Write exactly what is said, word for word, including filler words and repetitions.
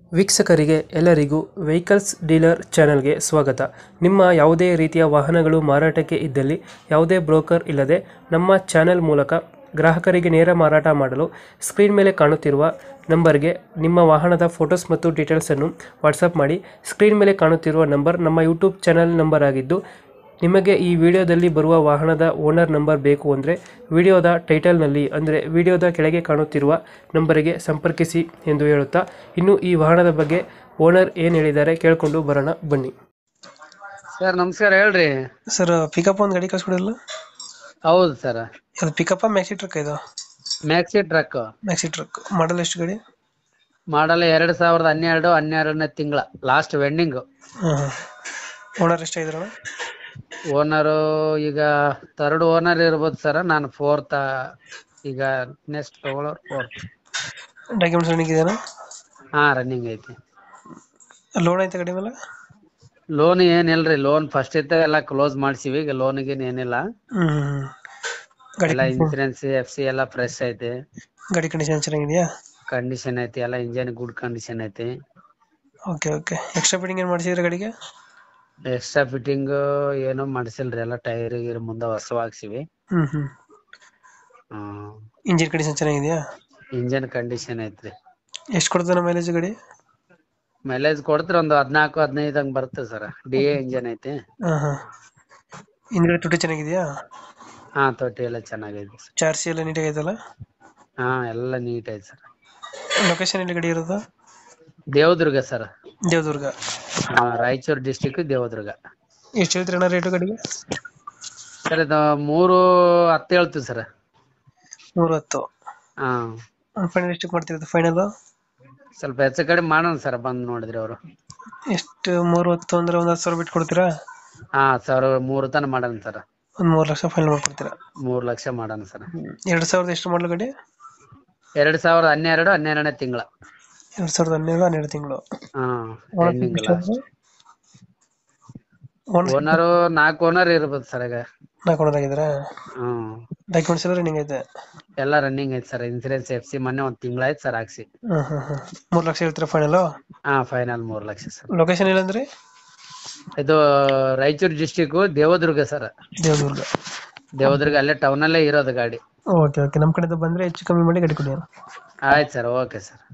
ವೀಕ್ಷಕರಿಗೆ ಎಲ್ಲರಿಗೂ vehicles dealer ಚಾನೆಲ್ಗೆ ಸ್ವಾಗತ. ನಿಮ್ಮ ಯಾವುದೇ ರೀತಿಯ ವಾಹನಗಳು ಮಾರಾಟಕ್ಕೆ ಇದ್ದಲ್ಲಿ ಯಾವುದೇ ಬ್ರೋಕರ್ ಇಲ್ಲದೆ ನಮ್ಮ ಚಾನೆಲ್ ಮೂಲಕ ಗ್ರಾಹಕರಿಗೆ ನೇರ ಮಾರಾಟ ಮಾಡಲು ಸ್ಕ್ರೀನ್ ಮೇಲೆ ಕಾಣುತ್ತಿರುವ ನಂಬರ್ಗೆ ನಿಮ್ಮ ವಾಹನದ ಫೋಟೋಸ್ ಮತ್ತು ಡೀಟೇಲ್ಸನ್ನು ವಾಟ್ಸಪ್ ಮಾಡಿ. ಸ್ಕ್ರೀನ್ ಮೇಲೆ ಕಾಣುತ್ತಿರುವ ನಂಬರ್ ನಮ್ಮ ಯೂಟ್ಯೂಬ್ ಚಾನೆಲ್ ನಂಬರ್ ಆಗಿದ್ದು, ನಿಮಗೆ ಈ ವಿಡಿಯೋದಲ್ಲಿ ಬರುವ ವಾಹನದ ಓನರ್ ನಂಬರ್ ಬೇಕು ಅಂದರೆ ವಿಡಿಯೋದ ಟೈಟಲ್ನಲ್ಲಿ ಅಂದರೆ ವಿಡಿಯೋದ ಕೆಳಗೆ ಕಾಣುತ್ತಿರುವ ನಂಬರಿಗೆ ಸಂಪರ್ಕಿಸಿ ಎಂದು ಹೇಳುತ್ತಾ, ಇನ್ನು ಈ ವಾಹನದ ಬಗ್ಗೆ ಓನರ್ ಏನು ಹೇಳಿದ್ದಾರೆ ಕೇಳಿಕೊಂಡು ಬರೋಣ ಬನ್ನಿ. ಸರ್ ನಮಸ್ಕಾರ, ಹೇಳ್ರಿ. ಸರ್, ಪಿಕಪ್ ಒಂದು ಗಾಡಿ ಕಳ್ಸ್ಕೊಡಿಲ್ಲ? ಹೌದು ಸರ್, ಅದು ಪಿಕಪ್ ಮ್ಯಾಕ್ಸಿ ಟ್ರಕ್ ಇದು? Maxi truck. Maxi truck model ಎಷ್ಟು ಗಾಡಿ? ಮಾಡಲ್ ಎರಡ್ ಸಾವಿರದ ಹನ್ನೆರಡು ಹನ್ನೆರಡನೇ ತಿಂಗಳ ಲಾಸ್ಟ್ ವೆಂಡಿಂಗ್. ಹಾಂ. ಓನರ್ ಎಷ್ಟಾಗಿದ್ರಣ? ಓನರು ಈಗ ಥರ್ಡ್ ಓನರ್ ಇರ್ಬೋದು ಸರ್. ನಾನು ಫೋರ್ತ್, ಈಗ ನೆಕ್ಸ್ಟ್ ತಗೊಳ್ಳೋರು ಫೋರ್ತ್. ಡಾಕ್ಯುಮೆಂಟ್ಸ್ ರನ್ನಿಂಗ್ ಇದೆಯಾ? ಹಾ, ರನ್ನಿಂಗ್ ಐತಿ. ಲೋನ್ ಐತೆ ಗಾಡಿ ಮೇಲೆ? ಲೋನ್ ಏನಿಲ್ರಿ, ಲೋನ್ ಫಸ್ಟ್ ಇತ್ತ ಎಲ್ಲ ಕ್ಲೋಸ್ ಮಾಡ್ಸಿವಿ. ಈಗ ಲೋನ್ಗೆ ಏನಿಲ್ಲ, ಹ್ಮ್. ಗಾಡಿ ಎಲ್ಲ ಇನ್ಸೂರೆನ್ಸ್ ಎಫ್ ಸಿ ಎಲ್ಲ ಫ್ರೆಶ್ ಐತಿ. ಗಾಡಿ ಕಂಡೀಷನ್ ಚೆನ್ನಾಗಿದೆಯಾ? ಕಂಡೀಷನ್ ಐತಿ, ಎಲ್ಲ ಇಂಜನ್ ಗುಡ್ ಕಂಡೀಷನ್ ಐತಿ. Okay okay. ಎಕ್ಸ್ಟ್ರಾ ಫಿಟ್ಟಿಂಗ್ ಏನು ಮಾಡಿಸಿದ್ರೆ ಗಾಡಿಗೆ? ಎಕ್ಸ್ಟ್ರಾ ಫಿಟ್ಟಿಂಗ್ ಏನು ಮಾಡಿಸಿಲ್ರಿ, ಎಲ್ಲ ಟೈರ್ ಗೀರ್ ಮುಂದೆ ಹೊಸ ಹಾಕ್ಸಿವಿ. ಹ್ಮ್ ಹ್ಮ್. ಹ್ಮ್. ಇಂಜಿನ್ ಕಂಡೀಷನ್ ಚೆನ್ನಾಗಿದೆಯಾ? ಇಂಜನ್ ಕಂಡೀಷನ್ ಐತ್ರಿ. ಎಷ್ಟು ಕೊಡ್ತಾನೆ ಮೈಲೇಜ್ ಗಾಡಿ? ಮೈಲೇಜ್ ಕೊಡ್ತೀರ ಒಂದು ಹದ್ನಾಲ್ಕು ಹದಿನೈದು ಹಂಗ್ ಬರುತ್ತೆ ಸರ್. ಡಿ ಎ ಇಂಜನ್ ಐತಿ. ಹಾಂ ಹಾಂ. ಹಿಂದ್ಗಡೆ ತುಟಿ ಚೆನ್ನಾಗಿದೆಯಾ? ಹಾ, ತೊಟ್ಟಿ ಎಲ್ಲ ಚೆನ್ನಾಗೈತಿ ಸರ್. ಚಾರ್ಸಿ ಎಲ್ಲ ನೀಟಾಗಿ ಐತಲ್ಲ? ಹಾ, ಎಲ್ಲ ನೀಟ್ ಐತಿ ಸರ್. ಲೊಕೇಶನ್ ಎಲ್ಲಿ ಗಾಡಿ ಇರೋದು? ದೇವದುರ್ಗ ಸರ್. ದೇವದುರ್ಗ. ಹಾ, ರಾಯಚೂರು ಡಿಸ್ಟಿಕ್ ದೇವದುರ್ಗ. ಎಷ್ಟು ಹೇಳ್ತೀರಿ ಅಣ್ಣ ರೇಟು ಗಾಡಿಗೆ? ಸರ್ ಇದು ಮೂರು ಹತ್ತು ಹೇಳ್ತೀವಿ ಸರ್. ಮೂರು ಹತ್ತು. ಹಾ, ಫೈನಲ್ ಎಷ್ಟಕ್ಕೆ ಮಾಡ್ತಿರೋದು ಫೈನಲ್? ಸ್ವಲ್ಪ ಹೆಚ್ಚು ಕಡಿಮೆ ಮಾಡೋಣ ಸರ್, ಬಂದ್ ನೋಡಿದ್ರಿ ಅವರು. ಎಷ್ಟು? ಮೂರು ಹತ್ತು ಅಂದ್ರೆ ಒಂದು ಹತ್ತು ಸಾವಿರ ಬಿಟ್ಟು ಕೊಡ್ತೀರಾ? ಹಾ, ಸಾವಿರ ಮೂರು ತನ ಮಾಡೋಣ ಸರ್. ಒಂದು ಮೂರು ಲಕ್ಷ ಫೈನಲ್ ಮಾಡ್ಕೊಡ್ತೀರಾ? ಮೂರ್ ಲಕ್ಷ ಮಾಡೋಣ ಸರ್. ಎರಡು ಸಾವಿರದ ಎಷ್ಟು ಮಾಡಲು ಗಾಡಿ? ಎರಡ್ ಸಾವಿರದ ಹನ್ನೆರಡು ಹನ್ನೆರಡನೇ ತಿಂಗಳ. ಎರಡು ಸಾವಿರದ ಹನ್ನೆರಡು ಹನ್ನೆರಡು ತಿಂಗಳು. ಹಾ, ರನ್ನಿಂಗ್ ಲಾಸ್ಟ್. ಓನರ್ ಓನರು ನಾಲ್ಕು ಓನರ್ ಇರ್ಬೋದು ಸರ್ ಈಗ. ನಾಲ್ಕು ಓನರ್ ಆಗಿದ್ದೀರಾ? ಹ್ಮ್. ಡಾಕ್ಯುಮೆಂಟ್ಸ್ ಎಲ್ಲ ರನ್ನಿಂಗ್ ಐತೆ? ಎಲ್ಲ ರನ್ನಿಂಗ್ ಐತಿ ಸರ್. ಇನ್ಸೂರೆನ್ಸ್ ಎಫ್ ಸಿ ಮೊನ್ನೆ ಒಂದ್ ತಿಂಗಳ ಆಯ್ತು ಸರ್ ಹಾಕ್ಸಿ. ಹಾಂ ಹಾಂ ಹಾಂ. ಮೂರು ಲಕ್ಷ ಹೇಳ್ತೀರಾ ಫೈನಲ್? ಹಾ, ಫೈನಲ್ ಮೂರ್ ಲಕ್ಷ ಸರ್. ಲೊಕೇಶನ್ ಇಲ್ಲಂದ್ರೆ? ಇದು ರಾಯಚೂರು ಡಿಸ್ಟಿಕ್ ದೇವದುರ್ಗ ಸರ್. ದೇವದುರ್ಗ. ದೇವದುರ್ಗ ಅಲ್ಲೇ ಟೌನ್ ಅಲ್ಲೇ ಇರೋದು ಗಾಡಿ. Okay okay. ನಮ್ಮ ಕಡೆಯಿಂದ ಬಂದರೆ ಹೆಚ್ಚು ಕಮ್ಮಿ ಮಾಡಿ ಗಾಡಿ ಕೊಡಿ. ಆಯ್ತು ಸರ್, ಓಕೆ ಸರ್.